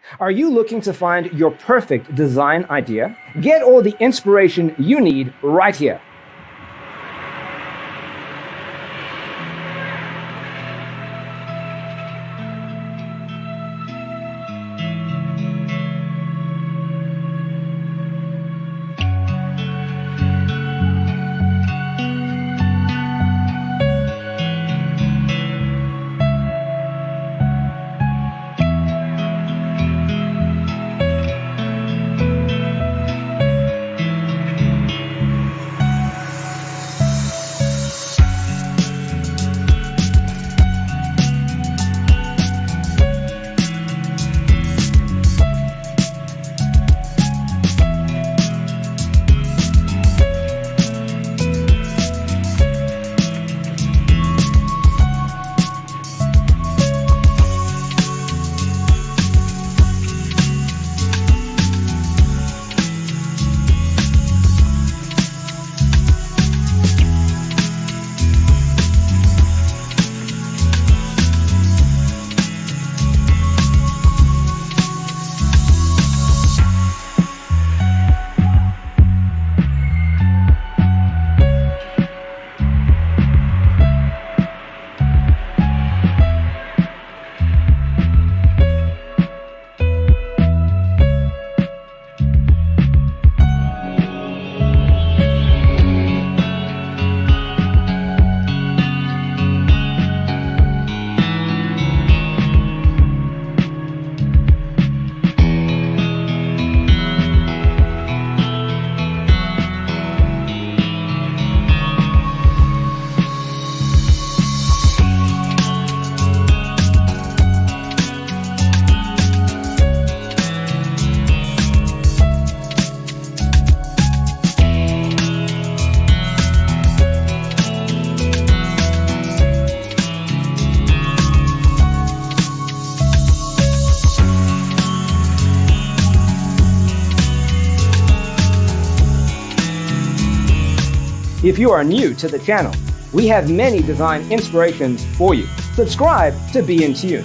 Are you looking to find your perfect design idea? Get all the inspiration you need right here. If you are new to the channel, we have many design inspirations for you. Subscribe to Be in Tune.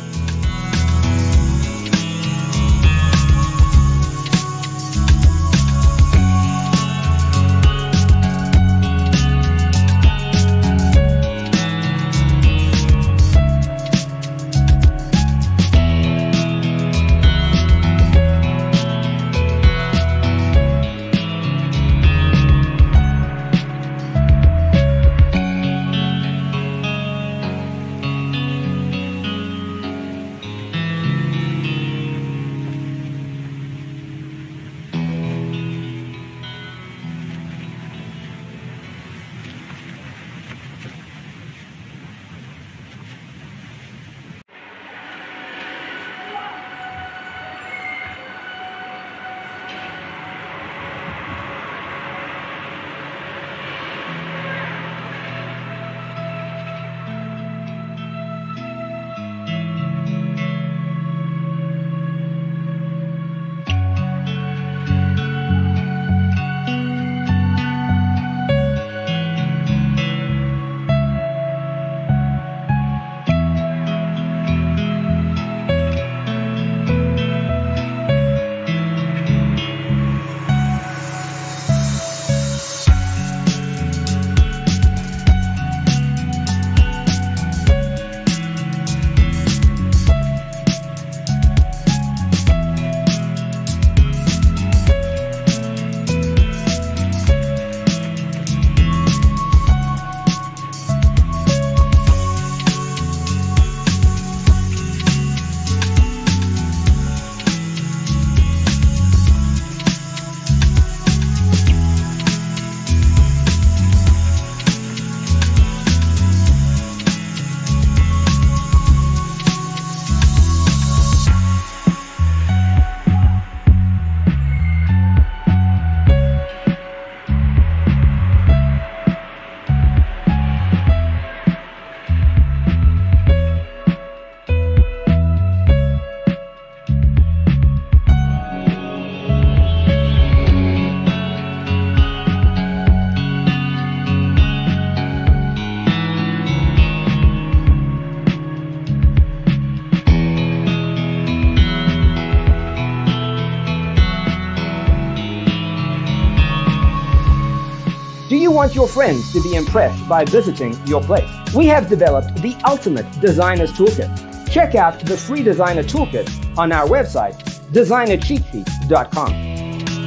want your friends to be impressed by visiting your place. We have developed the ultimate designer's toolkit. Check out the free designer toolkit on our website, designercheatsheet.com.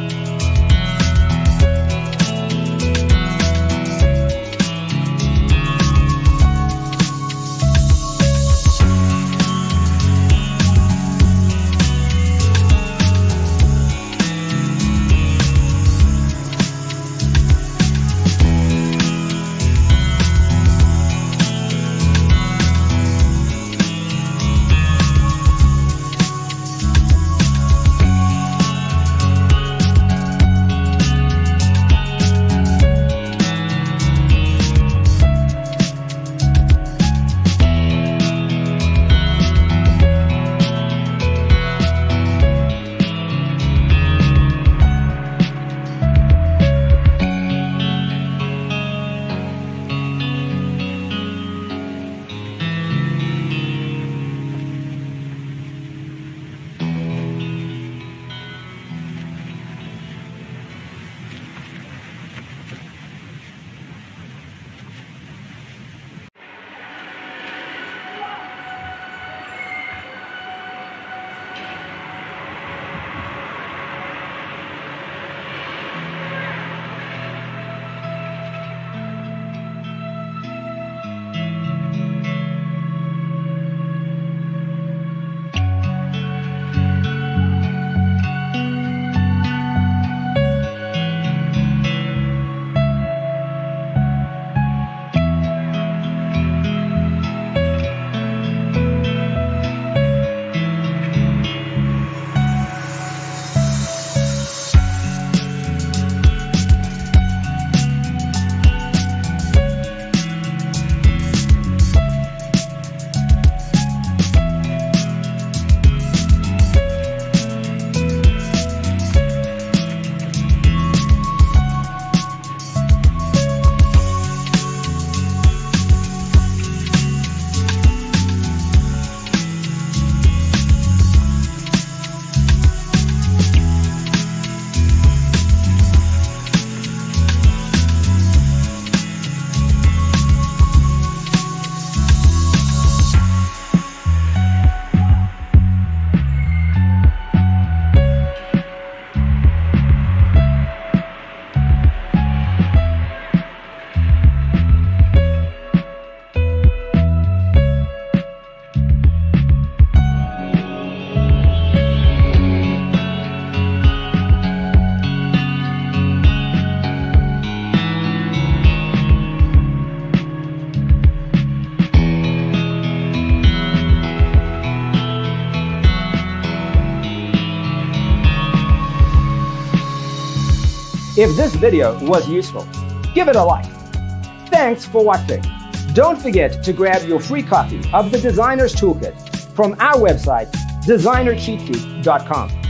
If this video was useful, give it a like. Thanks for watching. Don't forget to grab your free copy of the Designer's Toolkit from our website, designercheatsheet.com.